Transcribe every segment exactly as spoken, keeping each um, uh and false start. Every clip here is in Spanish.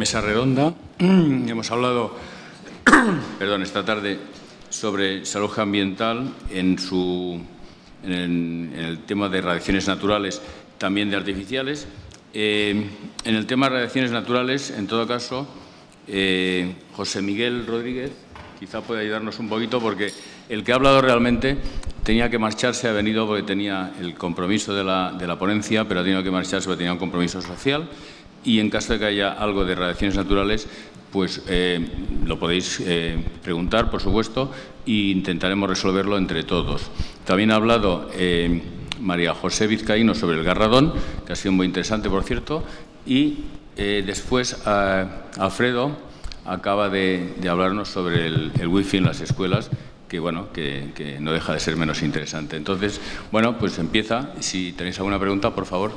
mesa redonda. Hemos hablado, perdón, esta tarde sobre salud ambiental en, su, en, el, en el tema de radiaciones naturales, también de artificiales. Eh, en el tema de radiaciones naturales, en todo caso, eh, José Miguel Rodríguez quizá puede ayudarnos un poquito, porque el que ha hablado realmente tenía que marcharse, ha venido porque tenía el compromiso de la, de la ponencia, pero ha tenido que marcharse porque tenía un compromiso social. Y en caso de que haya algo de radiaciones naturales, pues eh, lo podéis eh, preguntar, por supuesto, e intentaremos resolverlo entre todos. También ha hablado eh, María José Vizcaíno sobre el garradón, que ha sido muy interesante, por cierto, y eh, después eh, Alfredo acaba de, de hablarnos sobre el, el wifi en las escuelas, que, bueno, que, que no deja de ser menos interesante. Entonces, bueno, pues empieza. Si tenéis alguna pregunta, por favor.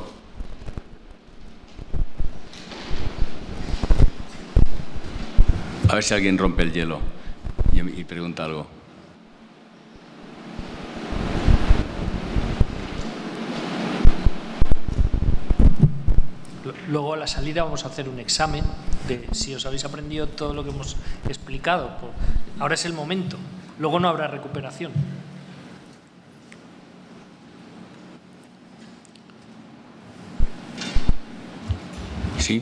A ver si alguien rompe el hielo y, y pregunta algo. Luego a la salida vamos a hacer un examen de si os habéis aprendido todo lo que hemos explicado. Ahora es el momento, luego no habrá recuperación. Sí.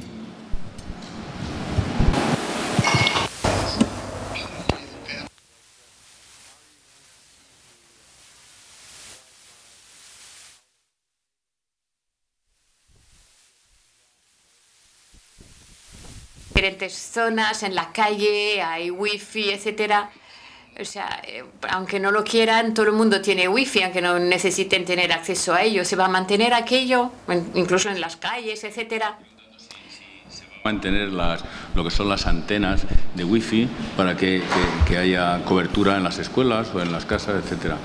Diferentes zonas, en la calle, hay wifi, etcétera. O sea, eh, aunque no lo quieran, todo el mundo tiene wifi, aunque no necesiten tener acceso a ello. ¿Se va a mantener aquello, incluso en las calles, etcétera? Mantener las, lo que son las antenas de wifi para que, que, que haya cobertura en las escuelas o en las casas, etcétera.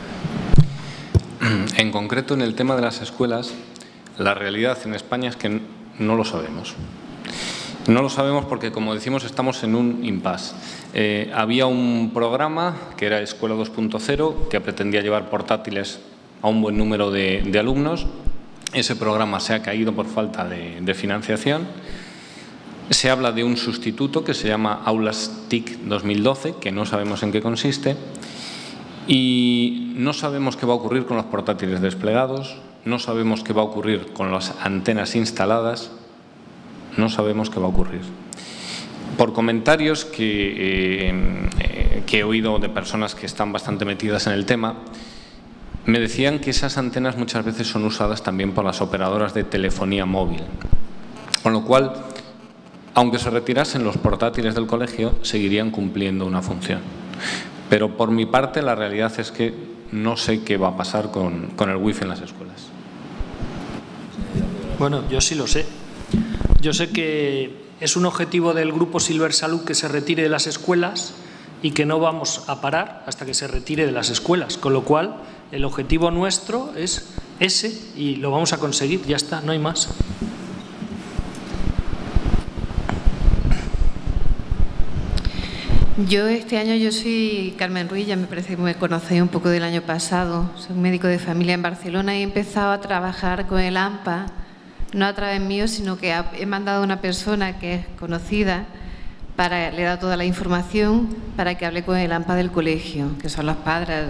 En concreto, en el tema de las escuelas, la realidad en España es que no lo sabemos. No lo sabemos porque, como decimos, estamos en un impasse. Eh, había un programa que era Escuela dos punto cero que pretendía llevar portátiles a un buen número de, de alumnos. Ese programa se ha caído por falta de, de financiación. Se habla de un sustituto que se llama Aulas T I C dos mil doce, que no sabemos en qué consiste. Y no sabemos qué va a ocurrir con los portátiles desplegados, no sabemos qué va a ocurrir con las antenas instaladas. No sabemos qué va a ocurrir. Por comentarios que, eh, que he oído de personas que están bastante metidas en el tema, me decían que esas antenas muchas veces son usadas también por las operadoras de telefonía móvil. Con lo cual, aunque se retirasen los portátiles del colegio, seguirían cumpliendo una función. Pero por mi parte, la realidad es que no sé qué va a pasar con, con el wifi en las escuelas. Bueno, yo sí lo sé. Yo sé que es un objetivo del Grupo Silver Salud que se retire de las escuelas y que no vamos a parar hasta que se retire de las escuelas. Con lo cual, el objetivo nuestro es ese y lo vamos a conseguir. Ya está, no hay más. Yo este año, yo soy Carmen Ruiz, ya me parece que me conocéis un poco del año pasado. Soy médico de familia en Barcelona y he empezado a trabajar con el A M P A. No a través mío, sino que he mandado a una persona que es conocida, para, le he dado toda la información para que hable con el A M P A del colegio, que son los padres.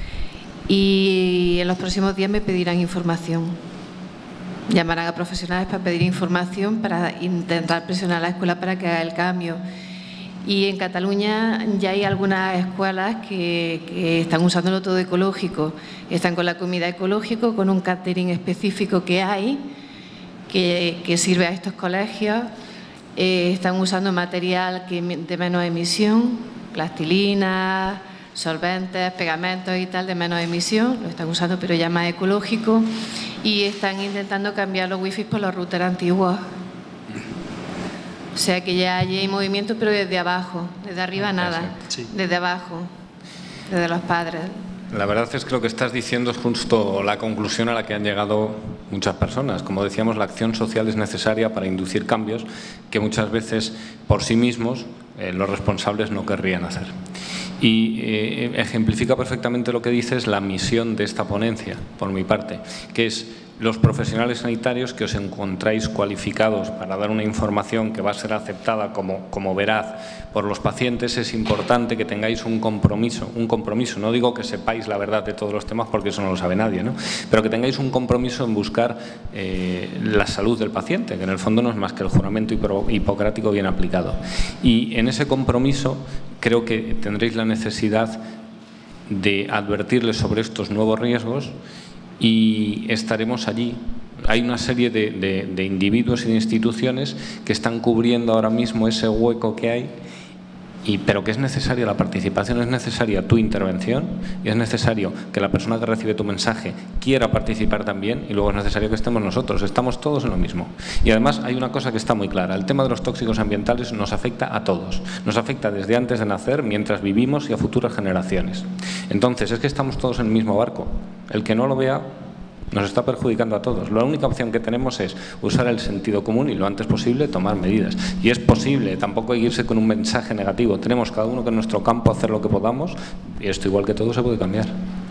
Y en los próximos días me pedirán información. Llamarán a profesionales para pedir información, para intentar presionar a la escuela para que haga el cambio. Y en Cataluña ya hay algunas escuelas que, que están usándolo todo ecológico. Están con la comida ecológica, con un catering específico que hay, Que, que sirve a estos colegios. Eh, están usando material que, de menos emisión, plastilina, solventes, pegamentos y tal de menos emisión, lo están usando pero ya más ecológico, y están intentando cambiar los wifi por los routers antiguos. O sea que ya hay movimiento, pero desde abajo, desde arriba nada, sí. Desde abajo, desde los padres. La verdad es que lo que estás diciendo es justo la conclusión a la que han llegado muchas personas. Como decíamos, la acción social es necesaria para inducir cambios que muchas veces por sí mismos eh, los responsables no querrían hacer. Y eh, ejemplifica perfectamente lo que dices la misión de esta ponencia, por mi parte, que es los profesionales sanitarios que os encontráis cualificados para dar una información que va a ser aceptada como, como veraz por los pacientes, es importante que tengáis un compromiso, un compromiso. No digo que sepáis la verdad de todos los temas porque eso no lo sabe nadie, ¿no? Pero que tengáis un compromiso en buscar eh, la salud del paciente, que en el fondo no es más que el juramento hipocrático bien aplicado. Y en ese compromiso creo que tendréis la necesidad de advertirles sobre estos nuevos riesgos y estaremos allí. Hay una serie de, de, de individuos y de instituciones que están cubriendo ahora mismo ese hueco que hay, y, pero que es necesaria la participación, es necesaria tu intervención y es necesario que la persona que recibe tu mensaje quiera participar también, y luego es necesario que estemos nosotros, estamos todos en lo mismo. Y además hay una cosa que está muy clara: el tema de los tóxicos ambientales nos afecta a todos, nos afecta desde antes de nacer, mientras vivimos y a futuras generaciones. Entonces es que estamos todos en el mismo barco. El que no lo vea nos está perjudicando a todos. La única opción que tenemos es usar el sentido común y lo antes posible tomar medidas. Y es posible, tampoco hay que irse con un mensaje negativo. Tenemos cada uno que en nuestro campo hacer lo que podamos, y esto, igual que todo, se puede cambiar.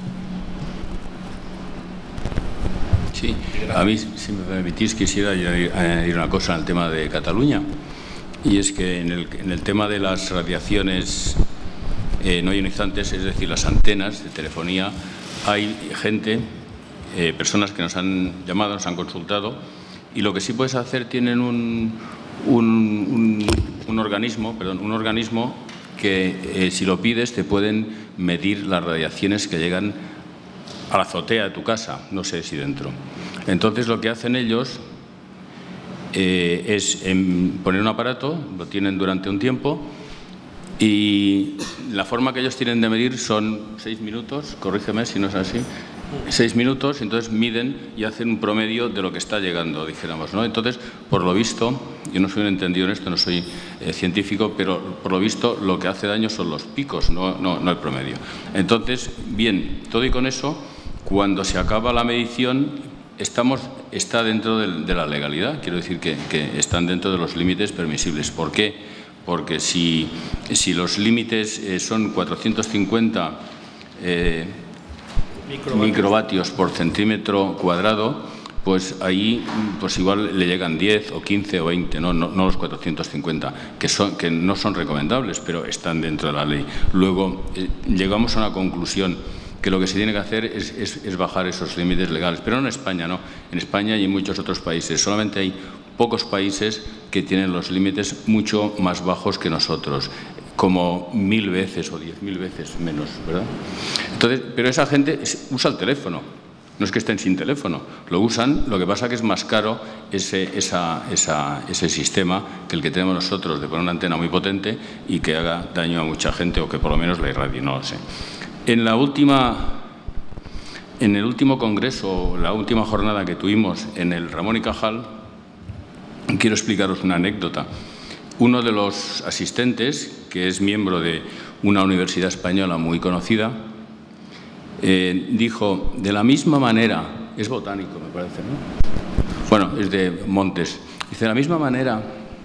Sí, a mí, si me permitís, quisiera añadir una cosa al tema de Cataluña, y es que en el, en el tema de las radiaciones eh, no ionizantes, es decir, las antenas de telefonía, hay gente, eh, personas que nos han llamado, nos han consultado, y lo que sí puedes hacer, tienen un, un, un, un organismo, perdón, un organismo que eh, si lo pides te pueden medir las radiaciones que llegan a la azotea de tu casa, no sé si dentro. Entonces lo que hacen ellos eh, es en poner un aparato, lo tienen durante un tiempo, y la forma que ellos tienen de medir son seis minutos, corrígeme si no es así, seis minutos, entonces miden y hacen un promedio de lo que está llegando, dijéramos, ¿no? Entonces, por lo visto, yo no soy un entendido en esto, no soy eh, científico, pero por lo visto lo que hace daño son los picos, no, no, no el promedio. Entonces, bien, todo y con eso, cuando se acaba la medición, estamos, está dentro de, de la legalidad, quiero decir que, que están dentro de los límites permisibles. ¿Por qué? Porque si, si los límites eh, son cuatrocientos cincuenta eh, microvatios. microvatios por centímetro cuadrado, pues ahí pues igual le llegan diez o quince o veinte, no, no, no los cuatrocientos cincuenta, que, son, que no son recomendables, pero están dentro de la ley. Luego eh, llegamos a una conclusión, que lo que se tiene que hacer es, es, es bajar esos límites legales, pero no en España, no. En España y en muchos otros países. Solamente hay pocos países que tienen los límites mucho más bajos que nosotros, como mil veces o diez mil veces menos, ¿verdad? Entonces, pero esa gente usa el teléfono, no es que estén sin teléfono, lo usan, lo que pasa que es más caro ese, esa, esa, ese sistema que el que tenemos nosotros, de poner una antena muy potente y que haga daño a mucha gente, o que por lo menos la irradie, no lo sé. En la última, en el último congreso, la última jornada que tuvimos en el Ramón y Cajal, quiero explicaros una anécdota. Uno de los asistentes, que es miembro de una universidad española muy conocida, eh, dijo, de la misma manera, es botánico me parece, ¿no? Bueno, es de Montes, dice, de la misma manera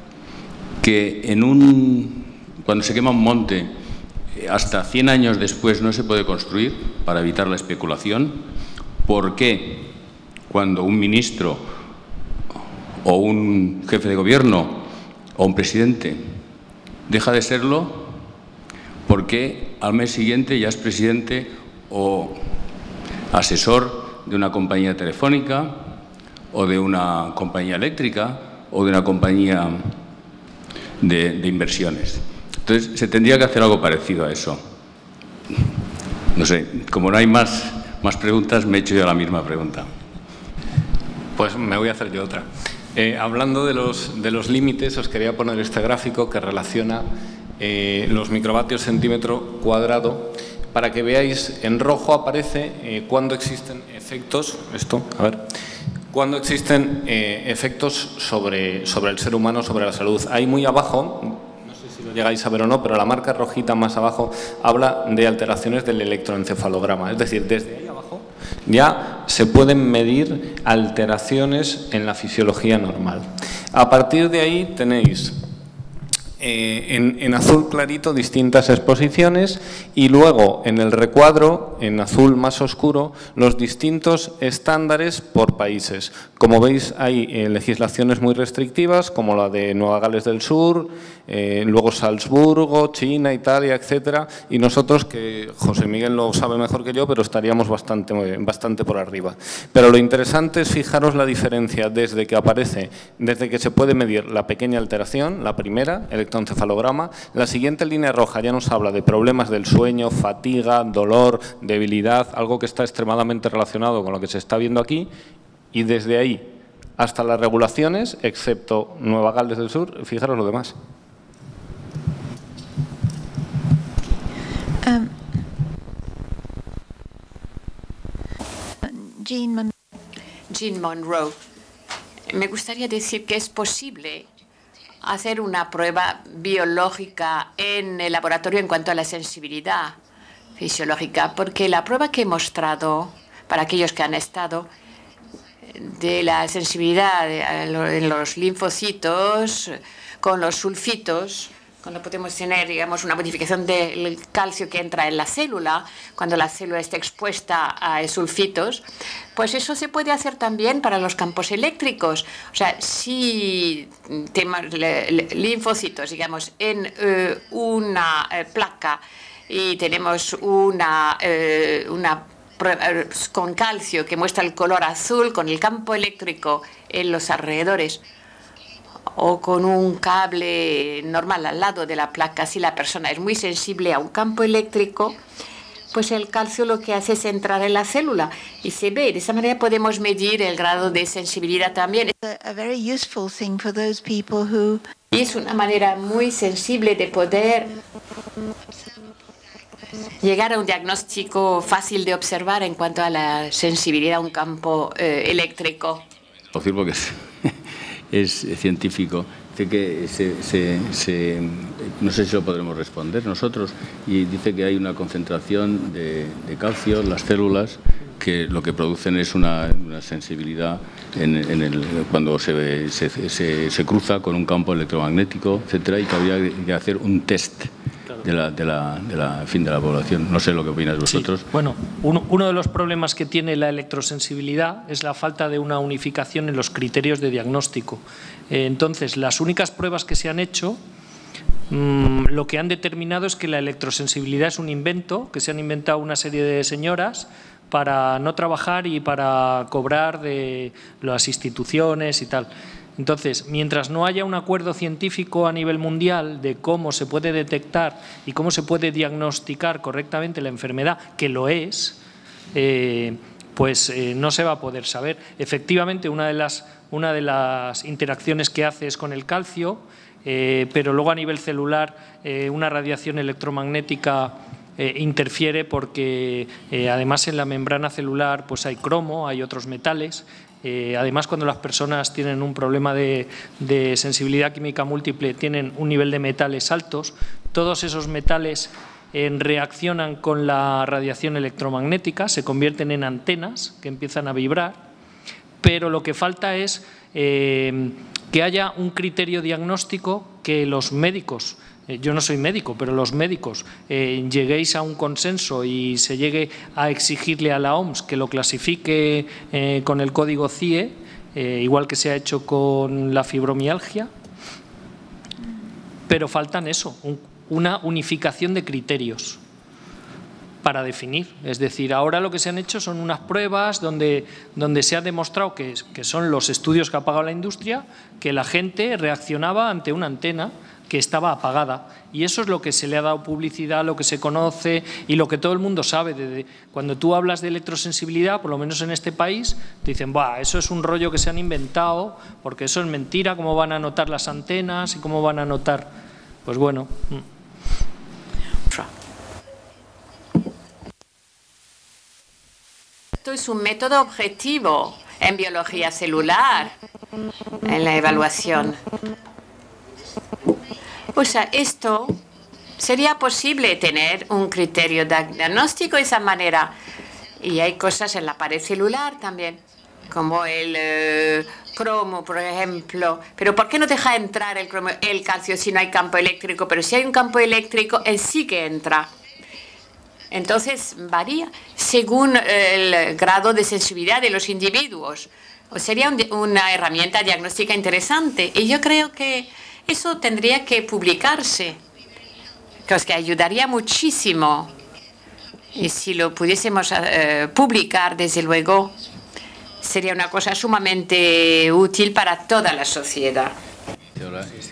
que en un, cuando se quema un monte, hasta cien años después no se puede construir para evitar la especulación, ¿por qué cuando un ministro o un jefe de gobierno o un presidente deja de serlo, por qué al mes siguiente ya es presidente o asesor de una compañía telefónica o de una compañía eléctrica o de una compañía de, de inversiones? Entonces, se tendría que hacer algo parecido a eso. No sé, como no hay más, más preguntas, me he hecho yo la misma pregunta. Pues me voy a hacer yo otra. Eh, hablando de los, de los límites, os quería poner este gráfico que relaciona eh, los microvatios centímetro cuadrado, para que veáis, en rojo aparece eh, cuando existen efectos, esto, a ver, cuando existen eh, efectos sobre, sobre el ser humano, sobre la salud. Ahí muy abajo, si lo llegáis a ver o no, pero la marca rojita más abajo habla de alteraciones del electroencefalograma. Es decir, desde ahí abajo ya se pueden medir alteraciones en la fisiología normal. A partir de ahí tenéis Eh, en, en azul clarito distintas exposiciones y luego en el recuadro, en azul más oscuro, los distintos estándares por países. Como veis, hay eh, legislaciones muy restrictivas como la de Nueva Gales del Sur, eh, luego Salzburgo, China, Italia, etcétera, y nosotros, que José Miguel lo sabe mejor que yo, pero estaríamos bastante, bastante por arriba. Pero lo interesante es fijaros la diferencia desde que aparece, desde que se puede medir la pequeña alteración, la primera, el electroencefalograma. La siguiente línea roja ya nos habla de problemas del sueño, fatiga, dolor, debilidad, algo que está extremadamente relacionado con lo que se está viendo aquí, y desde ahí hasta las regulaciones, excepto Nueva Gales del Sur, fijaros lo demás. Um, Jean, Mon Jean Monroe. Me gustaría decir que es posible hacer una prueba biológica en el laboratorio en cuanto a la sensibilidad fisiológica, porque la prueba que he mostrado, para aquellos que han estado, de la sensibilidad en los linfocitos con los sulfitos, cuando podemos tener, digamos, una modificación del calcio que entra en la célula, cuando la célula está expuesta a sulfitos, pues eso se puede hacer también para los campos eléctricos. O sea, si tenemos linfocitos, digamos, en eh, una eh, placa y tenemos una, eh, una con calcio que muestra el color azul con el campo eléctrico en los alrededores, o con un cable normal al lado de la placa, si la persona es muy sensible a un campo eléctrico, pues el calcio lo que hace es entrar en la célula y se ve. De esa manera podemos medir el grado de sensibilidad también. a very useful thing for those people who... Y es una manera muy sensible de poder llegar a un diagnóstico fácil de observar en cuanto a la sensibilidad a un campo eh, eléctrico. Lo decir porque es, es científico. Dice que se, se, se, no sé si lo podremos responder nosotros, y dice que hay una concentración de, de calcio en las células que lo que producen es una, una sensibilidad en, en el, cuando se, se, se, se cruza con un campo electromagnético, etcétera, y que habría que hacer un test de la, de la, de la, en fin, de la población. No sé lo que opináis vosotros. Sí. Bueno, uno, uno de los problemas que tiene la electrosensibilidad es la falta de una unificación en los criterios de diagnóstico. Eh, entonces, las únicas pruebas que se han hecho, mmm, lo que han determinado es que la electrosensibilidad es un invento, que se han inventado una serie de señoras para no trabajar y para cobrar de las instituciones y tal. Entonces, mientras no haya un acuerdo científico a nivel mundial de cómo se puede detectar y cómo se puede diagnosticar correctamente la enfermedad, que lo es, eh, pues eh, no se va a poder saber. Efectivamente, una de las, una de las interacciones que hace es con el calcio, eh, pero luego a nivel celular eh, una radiación electromagnética Eh, interfiere porque eh, además en la membrana celular pues hay cromo, hay otros metales. Eh, además, cuando las personas tienen un problema de, de sensibilidad química múltiple, tienen un nivel de metales altos, todos esos metales eh, reaccionan con la radiación electromagnética, se convierten en antenas que empiezan a vibrar, pero lo que falta es eh, que haya un criterio diagnóstico que los médicos, yo no soy médico, pero los médicos eh, lleguéis a un consenso y se llegue a exigirle a la O M S que lo clasifique eh, con el código C I E, eh, igual que se ha hecho con la fibromialgia, pero faltan eso, un, una unificación de criterios para definir. Es decir, ahora lo que se han hecho son unas pruebas donde, donde se ha demostrado que, que son los estudios que ha pagado la industria, que la gente reaccionaba ante una antena que estaba apagada, y eso es lo que se le ha dado publicidad, lo que se conoce y lo que todo el mundo sabe. De, cuando tú hablas de electrosensibilidad, por lo menos en este país, te dicen, bah, eso es un rollo que se han inventado, porque eso es mentira, cómo van a notar las antenas y cómo van a notar, pues bueno. Esto es un método objetivo en biología celular, en la evaluación. O sea, esto sería posible tener un criterio diagnóstico de esa manera. Y hay cosas en la pared celular también. como el eh, cromo, por ejemplo. Pero ¿por qué no deja entrar el, cromo, el calcio si no hay campo eléctrico? Pero si hay un campo eléctrico, él sí que entra. Entonces varía según el grado de sensibilidad de los individuos. O sería un, una herramienta diagnóstica interesante. Y yo creo que eso tendría que publicarse, que ayudaría muchísimo. Y si lo pudiésemos eh, publicar, desde luego, sería una cosa sumamente útil para toda la sociedad. Ahora es,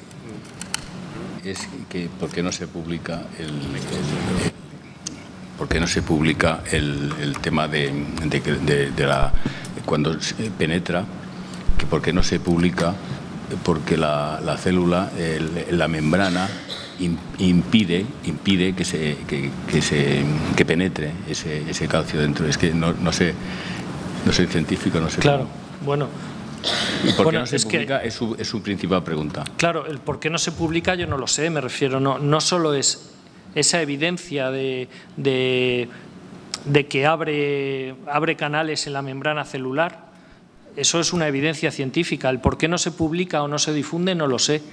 es que ¿por qué no se publica el, el, por qué no se publica el, el tema de, de, de, de la cuando penetra, que por qué no se publica? Porque la, la célula, el, la membrana impide impide que se que, que se que penetre ese, ese calcio dentro. Es que no, no sé, no soy científico, no sé. Claro, cómo. bueno. ¿Y por bueno, qué no se es publica? Que, es, su, es su principal pregunta. Claro, el por qué no se publica yo no lo sé, me refiero, no, no solo es esa evidencia de, de, de que abre, abre canales en la membrana celular, eso es una evidencia científica. El por qué no se publica o no se difunde no lo sé.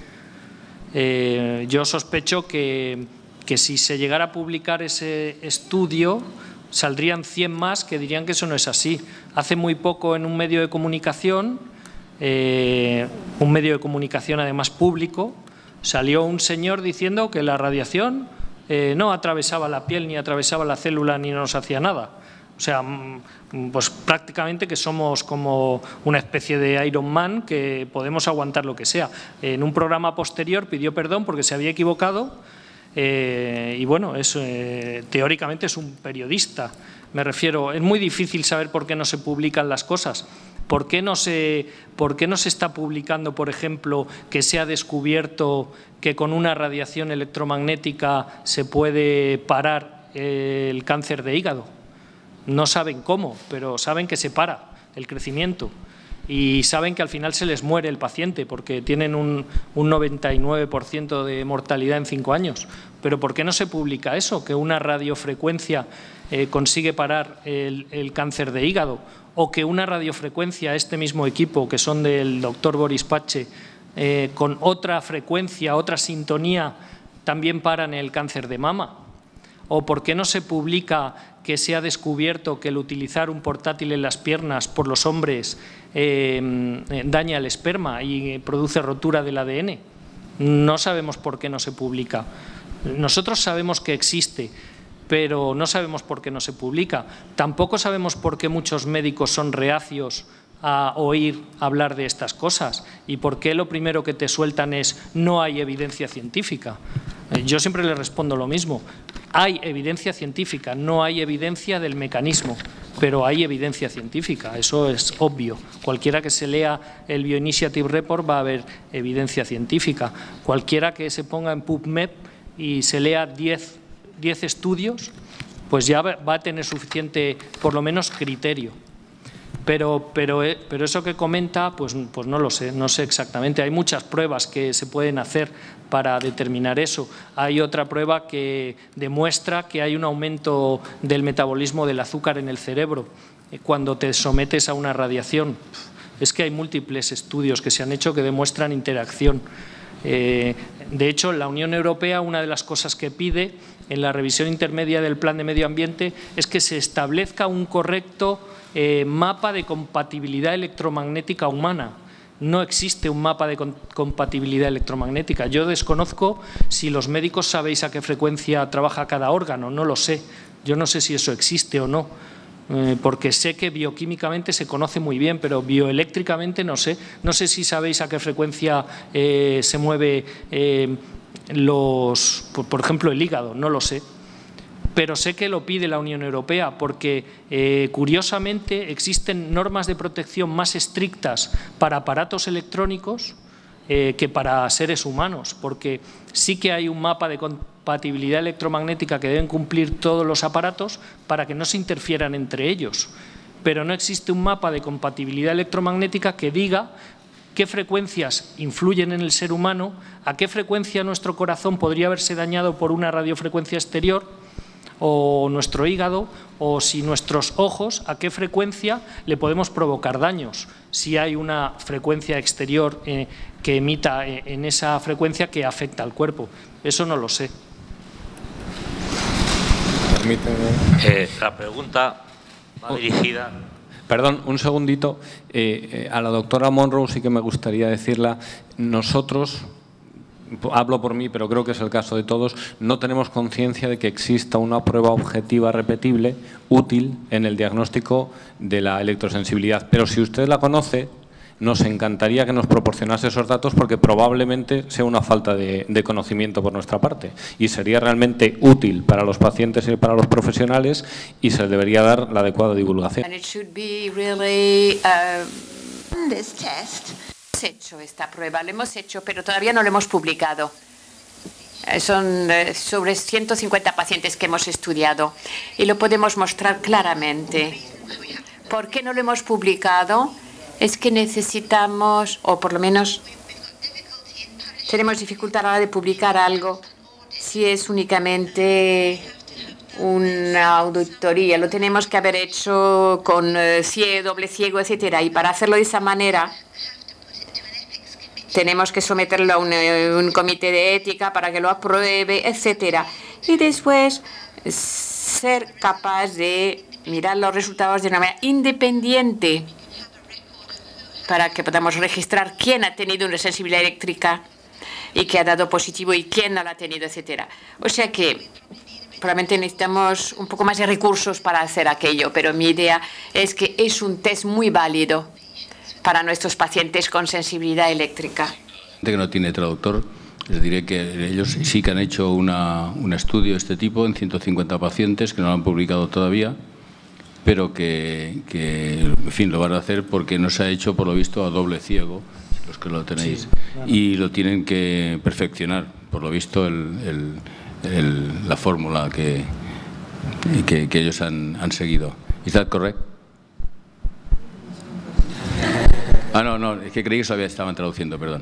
Eh, yo sospecho que, que si se llegara a publicar ese estudio, saldrían cien más que dirían que eso no es así. Hace muy poco en un medio de comunicación, eh, un medio de comunicación además público, salió un señor diciendo que la radiación eh, no atravesaba la piel, ni atravesaba la célula, ni nos hacía nada. O sea, pues prácticamente que somos como una especie de Iron Man, que podemos aguantar lo que sea. En un programa posterior pidió perdón porque se había equivocado eh, y bueno, es, eh, teóricamente es un periodista. Me refiero, es muy difícil saber por qué no se publican las cosas. ¿Por qué no se, por qué no se está publicando, por ejemplo, que se ha descubierto que con una radiación electromagnética se puede parar el cáncer de hígado? No saben cómo, pero saben que se para el crecimiento y saben que al final se les muere el paciente porque tienen un, un noventa y nueve por ciento de mortalidad en cinco años. Pero ¿por qué no se publica eso? Que una radiofrecuencia eh, consigue parar el, el cáncer de hígado, o que una radiofrecuencia, este mismo equipo que son del doctor Boris Pache, eh, con otra frecuencia, otra sintonía, también paran el cáncer de mama. ¿O por qué no se publica que se ha descubierto que el utilizar un portátil en las piernas por los hombres eh, daña el esperma y produce rotura del A D N? No sabemos por qué no se publica. Nosotros sabemos que existe, pero no sabemos por qué no se publica. Tampoco sabemos por qué muchos médicos son reacios a oír hablar de estas cosas y por qué lo primero que te sueltan es no hay evidencia científica. Yo siempre les respondo lo mismo. Hay evidencia científica, no hay evidencia del mecanismo, pero hay evidencia científica, eso es obvio. Cualquiera que se lea el Bioinitiative Report va a ver evidencia científica. Cualquiera que se ponga en PubMed y se lea diez estudios, pues ya va a tener suficiente, por lo menos, criterio. Pero, pero, pero eso que comenta, pues, pues no lo sé, no sé exactamente. Hay muchas pruebas que se pueden hacer para determinar eso. Hay otra prueba que demuestra que hay un aumento del metabolismo del azúcar en el cerebro cuando te sometes a una radiación. Es que hay múltiples estudios que se han hecho que demuestran interacción. Eh, de hecho, la Unión Europea, una de las cosas que pide en la revisión intermedia del Plan de Medio Ambiente es que se establezca un correcto eh, mapa de compatibilidad electromagnética humana. No existe un mapa de compatibilidad electromagnética. Yo desconozco si los médicos sabéis a qué frecuencia trabaja cada órgano, no lo sé. Yo no sé si eso existe o no, eh, porque sé que bioquímicamente se conoce muy bien, pero bioeléctricamente no sé. No sé si sabéis a qué frecuencia eh, se mueve eh, los, por, por ejemplo, el hígado, no lo sé. Pero sé que lo pide la Unión Europea porque, eh, curiosamente, existen normas de protección más estrictas para aparatos electrónicos eh, que para seres humanos, porque sí que hay un mapa de compatibilidad electromagnética que deben cumplir todos los aparatos para que no se interfieran entre ellos, pero no existe un mapa de compatibilidad electromagnética que diga qué frecuencias influyen en el ser humano, a qué frecuencia nuestro corazón podría haberse dañado por una radiofrecuencia exterior, o nuestro hígado, o si nuestros ojos, a qué frecuencia le podemos provocar daños, si hay una frecuencia exterior eh, que emita eh, en esa frecuencia que afecta al cuerpo. Eso no lo sé. Permíteme. Eh, la pregunta va dirigida... Perdón, un segundito. Eh, eh, a la doctora Monroe sí que me gustaría decirla. Nosotros, hablo por mí, pero creo que es el caso de todos, no tenemos conciencia de que exista una prueba objetiva repetible útil en el diagnóstico de la electrosensibilidad. Pero si usted la conoce, nos encantaría que nos proporcionase esos datos porque probablemente sea una falta de, de conocimiento por nuestra parte y sería realmente útil para los pacientes y para los profesionales y se debería dar la adecuada divulgación. And it should be really, uh, This test. hemos hecho esta prueba, lo hemos hecho, pero todavía no lo hemos publicado. Eh, Son eh, sobre ciento cincuenta pacientes que hemos estudiado y lo podemos mostrar claramente. ¿Por qué no lo hemos publicado? Es que necesitamos, o por lo menos tenemos dificultad a la hora de publicar algo si es únicamente una auditoría. Lo tenemos que haber hecho con eh, ciego, doble ciego, etcétera. Y para hacerlo de esa manera tenemos que someterlo a un, eh, un comité de ética para que lo apruebe, etcétera. Y después ser capaz de mirar los resultados de una manera independiente, para que podamos registrar quién ha tenido una sensibilidad eléctrica y qué ha dado positivo y quién no la ha tenido, etcétera. O sea que probablemente necesitamos un poco más de recursos para hacer aquello, pero mi idea es que es un test muy válido para nuestros pacientes con sensibilidad eléctrica. Gente que no tiene traductor, les diré que ellos sí que han hecho una, un estudio de este tipo en ciento cincuenta pacientes que no lo han publicado todavía, pero que, que, en fin, lo van a hacer porque no se ha hecho, por lo visto, a doble ciego, los que lo tenéis, sí, claro. Y lo tienen que perfeccionar, por lo visto, el, el, el, la fórmula que, que, que ellos han, han seguido. ¿Es that correct? Ah, no, no, es que creí que todavía estaban traduciendo, perdón.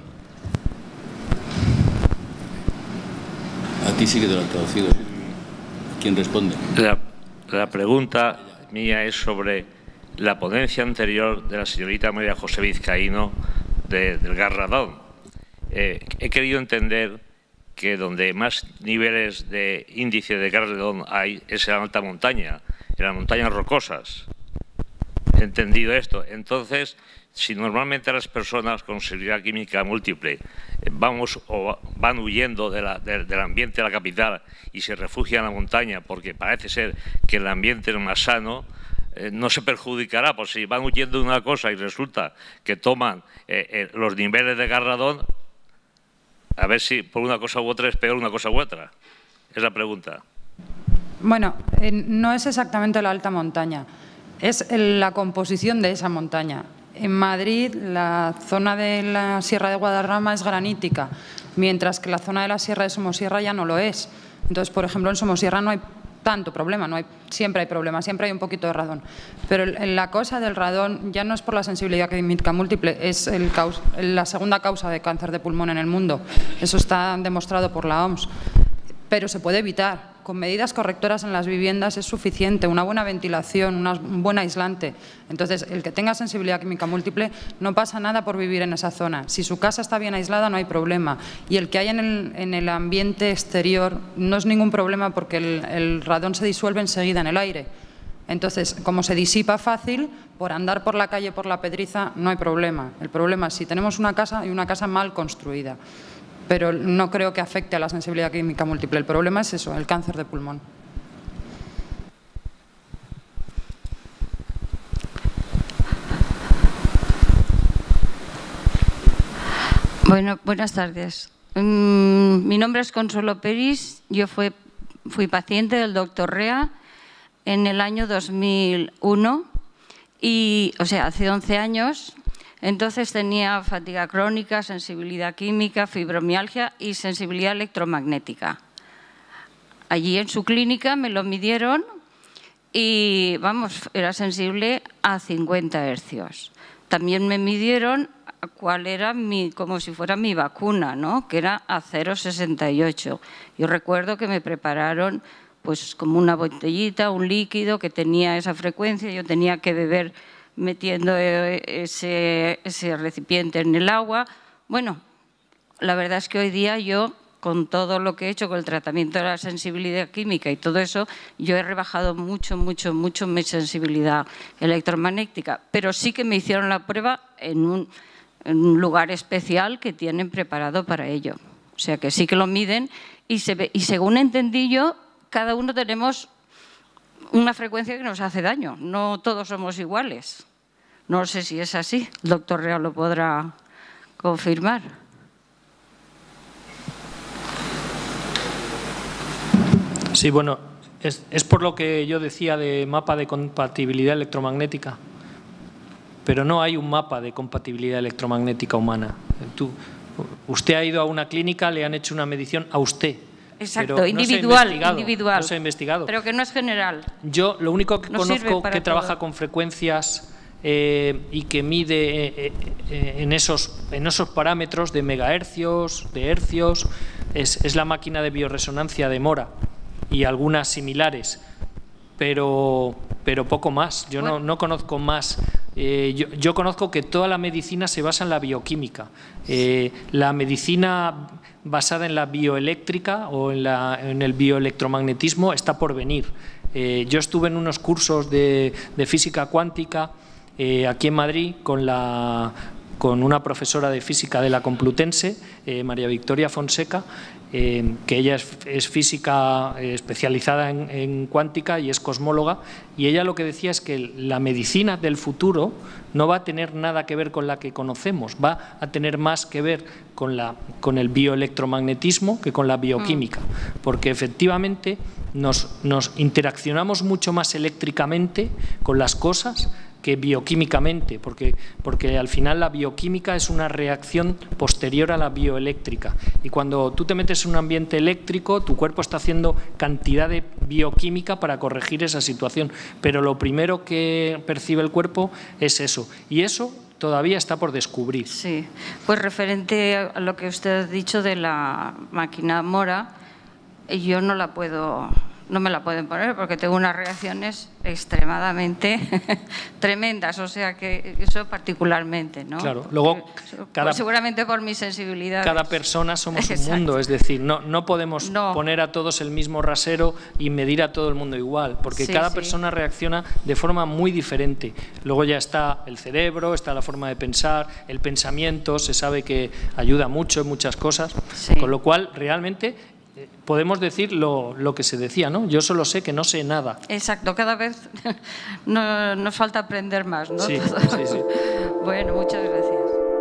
A ti sí que te lo han traducido. ¿Quién responde? La, la pregunta mía es sobre la ponencia anterior de la señorita María José Vizcaíno de, del gas radón. Eh, he querido entender que donde más niveles de índice de gas radón hay es en la alta montaña, en las montañas rocosas. He entendido esto. Entonces, si normalmente las personas con sensibilidad química múltiple vamos o van huyendo de la, de, del ambiente de la capital y se refugian en la montaña porque parece ser que el ambiente es más sano, eh, no se perjudicará, pues si van huyendo de una cosa y resulta que toman eh, eh, los niveles de gas radón, a ver si por una cosa u otra es peor una cosa u otra. Es la pregunta. Bueno, eh, no es exactamente la alta montaña, es la composición de esa montaña. En Madrid, la zona de la Sierra de Guadarrama es granítica, mientras que la zona de la Sierra de Somosierra ya no lo es. Entonces, por ejemplo, en Somosierra no hay tanto problema, no hay, siempre hay problema, siempre hay un poquito de radón. Pero la cosa del radón ya no es por la sensibilidad química múltiple, es el caus, la segunda causa de cáncer de pulmón en el mundo. Eso está demostrado por la O M S. Pero se puede evitar. Con medidas correctoras en las viviendas es suficiente, una buena ventilación, una, un buen aislante. Entonces, el que tenga sensibilidad química múltiple no pasa nada por vivir en esa zona. Si su casa está bien aislada no hay problema. Y el que hay en el, en el ambiente exterior no es ningún problema porque el, el radón se disuelve enseguida en el aire. Entonces, como se disipa fácil, por andar por la calle, por la pedriza, no hay problema. El problema es si tenemos una casa y una casa mal construida. Pero no creo que afecte a la sensibilidad química múltiple. El problema es eso, el cáncer de pulmón. Bueno, buenas tardes. Mm, mi nombre es Consuelo Peris. Yo fui, fui paciente del doctor Rea en el año dos mil uno, y, o sea, hace once años. Entonces tenía fatiga crónica, sensibilidad química, fibromialgia y sensibilidad electromagnética. Allí en su clínica me lo midieron y, vamos, era sensible a cincuenta hercios. También me midieron cuál era mi, como si fuera mi vacuna, ¿no? Que era a cero coma sesenta y ocho. Yo recuerdo que me prepararon pues como una botellita, un líquido que tenía esa frecuencia, yo tenía que beber metiendo ese, ese recipiente en el agua. Bueno, la verdad es que hoy día yo, con todo lo que he hecho, con el tratamiento de la sensibilidad química y todo eso, yo he rebajado mucho, mucho, mucho mi sensibilidad electromagnética, pero sí que me hicieron la prueba en un, en un lugar especial que tienen preparado para ello. O sea que sí que lo miden y, se ve, y según entendí yo, cada uno tenemos una frecuencia que nos hace daño, no todos somos iguales. No sé si es así, el doctor Rea lo podrá confirmar. Sí, bueno, es, es por lo que yo decía de mapa de compatibilidad electromagnética, pero no hay un mapa de compatibilidad electromagnética humana. Tú, usted ha ido a una clínica, le han hecho una medición a usted. Exacto, pero individual, no individual. No se ha investigado. Pero que no es general. Yo lo único que no conozco que todo. trabaja con frecuencias eh, y que mide eh, eh, en, esos, en esos parámetros de megahercios, de hercios, es, es la máquina de bioresonancia de Mora y algunas similares, pero, pero poco más. Yo bueno. no, no conozco más. Eh, yo, yo conozco que toda la medicina se basa en la bioquímica. Eh, la medicina basada en la bioeléctrica o en, la, en el bioelectromagnetismo está por venir. Eh, yo estuve en unos cursos de, de física cuántica eh, aquí en Madrid con, la, con una profesora de física de la Complutense, eh, María Victoria Fonseca, Eh, que ella es, es física eh, especializada en, en cuántica y es cosmóloga, y ella lo que decía es que la medicina del futuro no va a tener nada que ver con la que conocemos, va a tener más que ver con, la, con el bioelectromagnetismo que con la bioquímica, porque efectivamente nos, nos interaccionamos mucho más eléctricamente con las cosas que bioquímicamente, porque, porque al final la bioquímica es una reacción posterior a la bioeléctrica, y cuando tú te metes en un ambiente eléctrico, tu cuerpo está haciendo cantidad de bioquímica para corregir esa situación, pero lo primero que percibe el cuerpo es eso, y eso todavía está por descubrir. Sí, pues referente a lo que usted ha dicho de la máquina Mora, yo no la puedo... no me la pueden poner porque tengo unas reacciones extremadamente tremendas, o sea que eso particularmente, ¿no? Claro, luego cada, pues seguramente por mi sensibilidad. Cada persona somos Exacto. un mundo, es decir, no, no podemos no. poner a todos el mismo rasero y medir a todo el mundo igual, porque sí, cada sí. persona reacciona de forma muy diferente. Luego ya está el cerebro, está la forma de pensar, el pensamiento, se sabe que ayuda mucho en muchas cosas, sí. Con lo cual realmente podemos decir lo, lo que se decía, ¿no? Yo solo sé que no sé nada. Exacto, cada vez no, nos falta aprender más, ¿no? Sí, sí, sí. Bueno, muchas gracias.